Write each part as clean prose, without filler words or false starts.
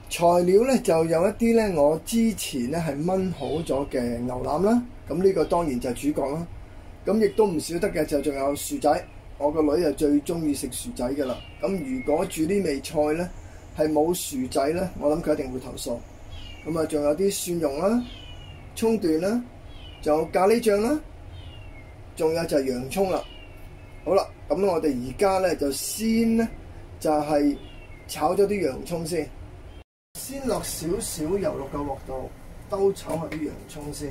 材料咧就有一啲咧，我之前咧係燜好咗嘅牛腩啦。咁呢個當然就係主角啦。咁亦都唔少得嘅就仲有薯仔。我個女就最中意食薯仔㗎啦。咁如果煮呢味菜咧係冇薯仔咧，我諗佢一定會投訴。咁啊，仲有啲蒜蓉啦、葱段啦，仲有咖喱醬啦，仲有就係洋葱啦。好啦，咁我哋而家咧就先咧就係炒咗啲洋葱先。先落少少油落個鑊度，兜炒下啲洋葱先。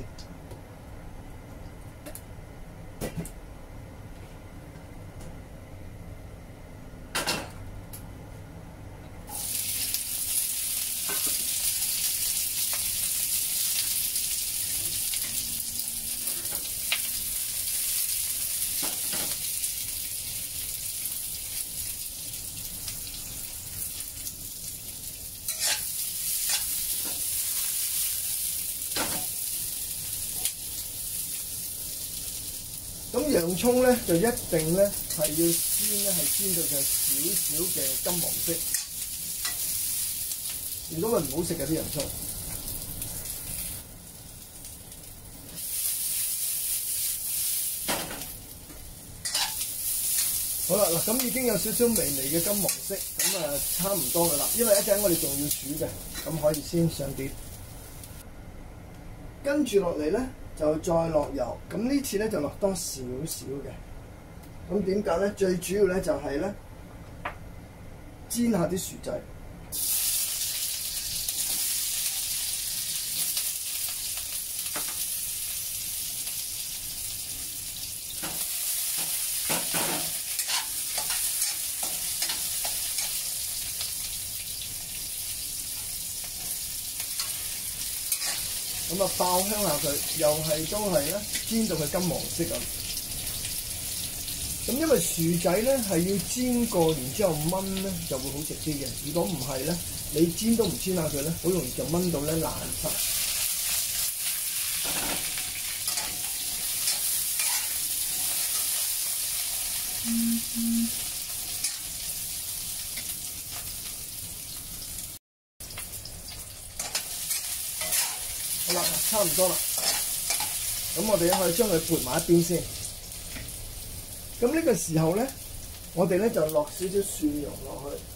咁洋葱咧就一定咧係要煎咧，係煎到就少少嘅金黃色。如果佢唔好食嘅啲洋葱。好啦，嗱咁已經有少少微微嘅金黃色，咁啊差唔多噶啦。因為一陣我哋仲要煮嘅，咁可以先上碟。跟住落嚟咧，就再落油，咁呢次咧就落多少少嘅。咁點解咧？最主要咧就係咧煎下啲薯仔。咁啊爆香下佢，又係都係咧煎到佢金黃色咁。咁因為薯仔咧係要煎過，然之後燜咧就會好食啲嘅。如果唔係咧，你煎都唔煎下佢咧，好容易就燜到咧爛晒。好啦，差唔多啦。咁我哋可以將佢撥埋一邊先。咁呢個時候咧，我哋咧就落少少蒜蓉落去。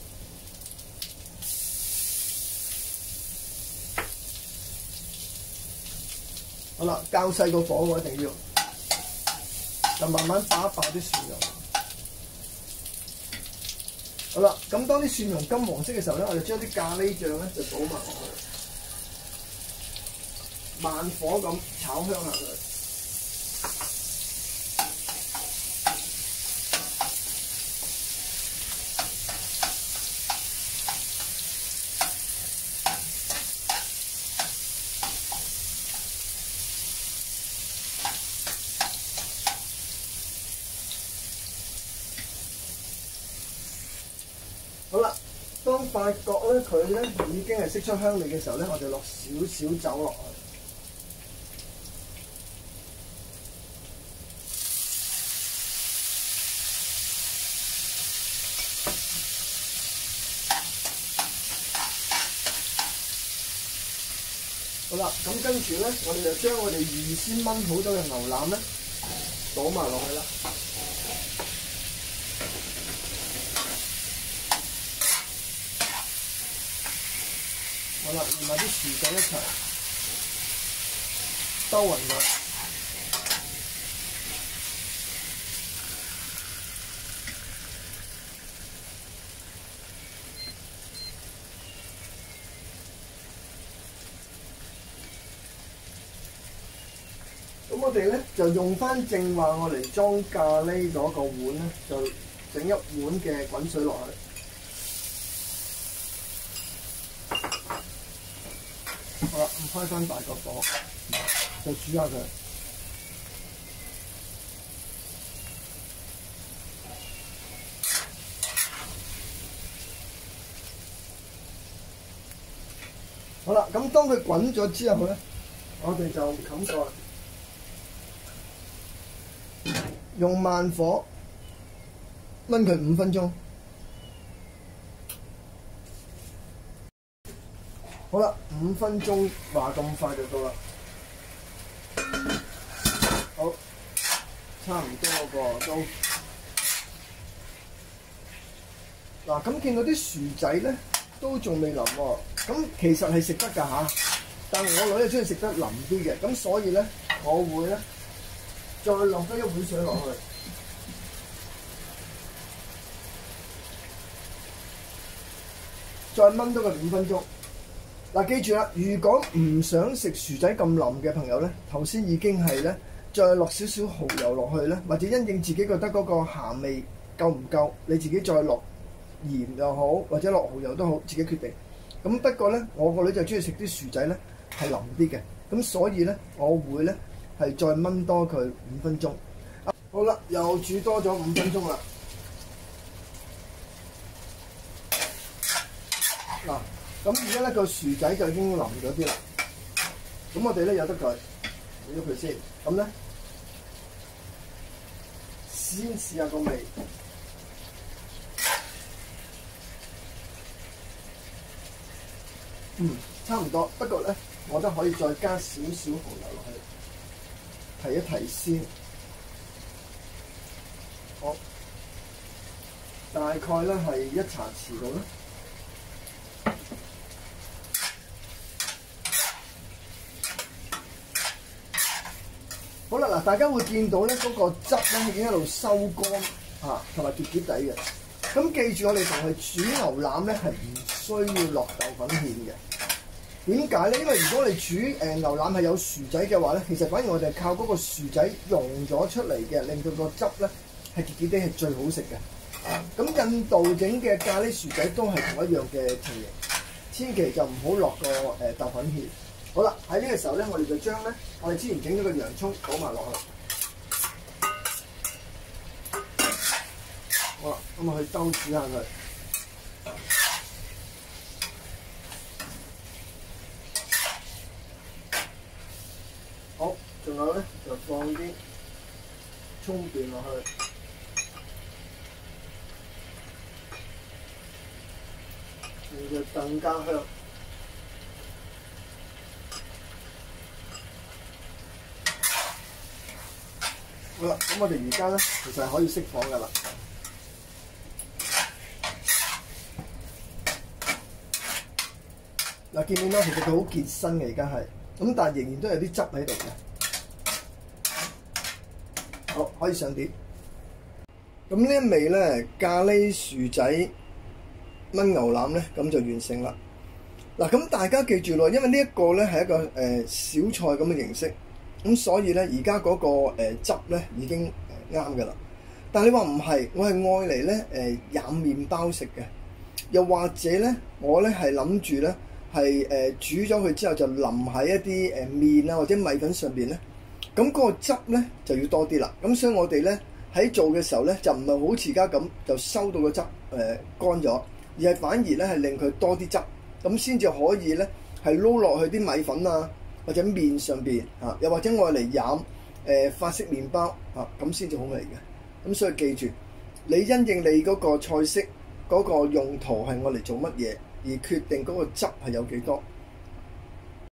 好啦，較細個火喎，一定要，就慢慢爆一爆啲蒜蓉。好啦，咁當啲蒜蓉金黃色嘅時候咧，我哋將啲咖喱醬咧就倒埋落去。慢火咁炒香下佢。好啦，當發覺咧佢咧已經係釋出香味嘅時候咧，我哋落少少酒落去。好啦，咁跟住咧，我哋就將我哋預先燜好咗嘅牛腩咧，倒埋落去啦。好啦，連埋啲薯仔一齊兜勻佢。咁我哋咧就用翻正話我嚟裝咖喱嗰個碗咧，就整一碗嘅滾水落去。好啦，咁開翻大個火，就煮下佢。好啦，咁當佢滾咗之後咧，我哋就冚蓋。用慢火燜佢5分鐘。 好啦，5分鐘話咁快就到啦。好，差唔多個都。嗱，咁見到啲薯仔咧都仲未腍喎，咁其實係食得㗎嚇，但係我女係中意食得腍啲嘅，咁所以咧我會咧再落多一碗水落去，再燜多個5分鐘。嗱，記住啦，如果唔想食薯仔咁腍嘅朋友咧，頭先已經係咧再落少少蠔油落去咧，或者因應自己覺得嗰個鹹味夠唔夠，你自己再落鹽又好，或者落蠔油都好，自己決定。咁不過咧，我個女就中意食啲薯仔咧係腍啲嘅，咁所以咧我會咧係再燜多佢5分鐘。好啦，又煮多咗5分鐘啦。嗱，咁而家咧個薯仔就已經腍咗啲啦。咁我哋咧由得佢，俾咗佢先。咁咧先試下個味。差唔多，不過咧，我覺得可以再加少少蠔油落去，提一提先。好，大概咧係1茶匙度啦。好啦，嗱，大家會見到咧嗰個汁咧已經一路收乾啊，同埋結結底嘅。咁記住，我哋同佢煮牛腩咧係唔需要落豆粉芡嘅。點解咧？因為如果你煮牛腩係有薯仔嘅話咧，其實反而我哋靠嗰個薯仔溶咗出嚟嘅，令到個汁咧係結結地係最好食嘅。咁印度整嘅咖喱薯仔都係同一樣嘅情形，千祈就唔好落個豆粉芡。好啦，喺呢個時候咧，我哋就將咧我哋之前整咗個洋葱倒埋落去。好啦，咁我去兜煮下佢。好，仲有咧就放啲葱段落去，令佢更加香。好啦，咁我哋而家咧其實係可以熄火㗎啦。嗱，見唔見到其實佢好結身嘅，而家係咁，但係仍然都有啲汁喺度嘅。好，可以上碟。咁呢一味咧咖喱薯仔燜牛腩咧，咁就完成啦。嗱，咁大家記住咯，因為呢一個咧係一個小菜咁嘅形式，咁所以咧而家嗰個汁咧已經啱㗎啦。但係你話唔係，我係愛嚟咧飲麵包食嘅，又或者咧我咧係諗住咧。係煮咗佢之後就淋喺一啲麵啊或者米粉上邊咧，咁嗰個汁咧就要多啲啦。咁所以我哋咧喺做嘅時候咧就唔係好似而家咁就收到個汁乾咗，而係反而咧係令佢多啲汁，咁先至可以咧係撈落去啲米粉啊或者麵上邊啊，又或者我嚟飲法式麵包啊，咁先至好味嘅。咁所以記住，你因應你嗰個菜式嗰個用途係我嚟做乜嘢，而決定嗰個汁係有幾多。